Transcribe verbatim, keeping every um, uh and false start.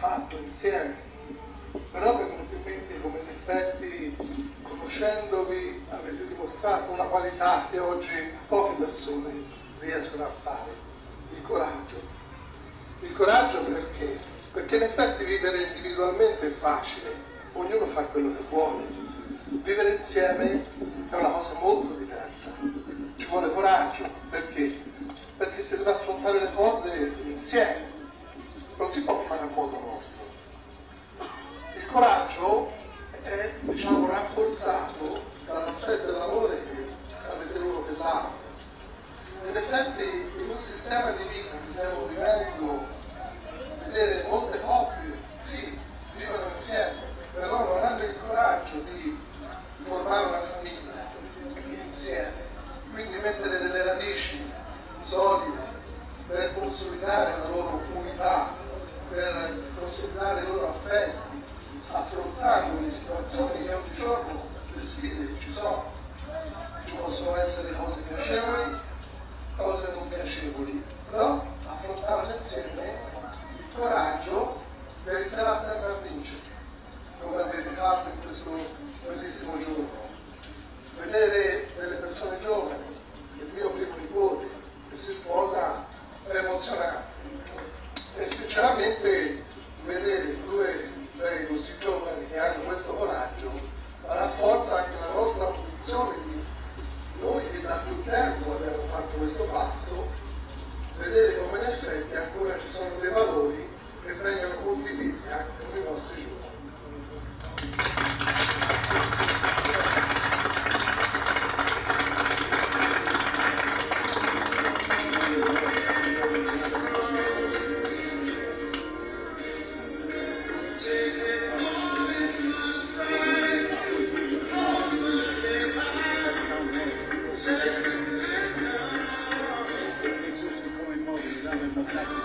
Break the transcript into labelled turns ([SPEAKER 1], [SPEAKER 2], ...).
[SPEAKER 1] fatto insieme, però mi venuto in mente come in effetti, conoscendovi, avete dimostrato una qualità che oggi poche persone riescono a fare: il coraggio. Il coraggio perché? Perché in effetti vivere individualmente è facile, ognuno fa quello che vuole. Vivere insieme è una cosa molto diversa, ci vuole coraggio. Perché? Perché si deve affrontare le cose insieme, non si può fare a modo nostro. Il coraggio è, diciamo, rafforzato dall'affetto e dall'amore che avete l'uno per l'altro. In effetti in un sistema di vita che stiamo vivendo, vedere molte coppie, sì, vivono insieme, però non hanno il coraggio di formare una famiglia insieme, quindi mettere delle radici solide per consolidare la loro unità, per consolidare i loro affetti, affrontando le situazioni che ogni giorno, le sfide che ci sono. Ci possono essere cose piacevoli, cose non piacevoli, però affrontarle insieme, il coraggio vi aiuterà sempre a vincere, come avete fatto in questo bellissimo giorno. Vedere delle persone giovani, il mio primo nipote che si sposa, è emozionante, e sinceramente vedere due lei così giovani che hanno questo coraggio rafforza anche la nostra posizione di noi che da più tempo abbiamo fatto questo passo, vedere come in effetti ancora ci sono dei valori che vengono condivisi anche nei nostri giorni.
[SPEAKER 2] Thank you.